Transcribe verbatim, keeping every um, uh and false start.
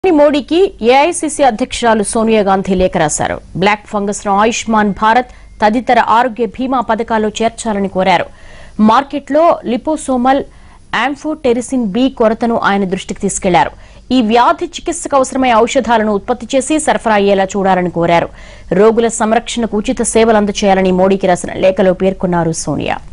మోడీకి ఏఐసీసీ అధ్యక్షురాలు సోనియా గాంధీ లేఖ రాశారు. బ్లాక్ ఫంగస్ ను ఆయుష్మాన్ భారత్ తదితర ఆరోగ్య బీమా పథకాల్లో చేర్చాలని కోరారు. మార్కెట్లో లిపోసోమల్ యాంఫోటెరిసిన్ బి కొరతను ఆయన దృష్టికి తీసుకెళ్లారు. ఈ వ్యాధి చికిత్సకు అవసరమైన ఔషధాలను ఉత్పత్తి చేసి సరఫరా అయ్యేలా చూడాలని కోరారు. రోగుల సంరక్షణకు ఉచిత సేవలు అందజేయాలని మోడీకి రాసిన లేఖలో పేర్కొన్నారు సోనియా.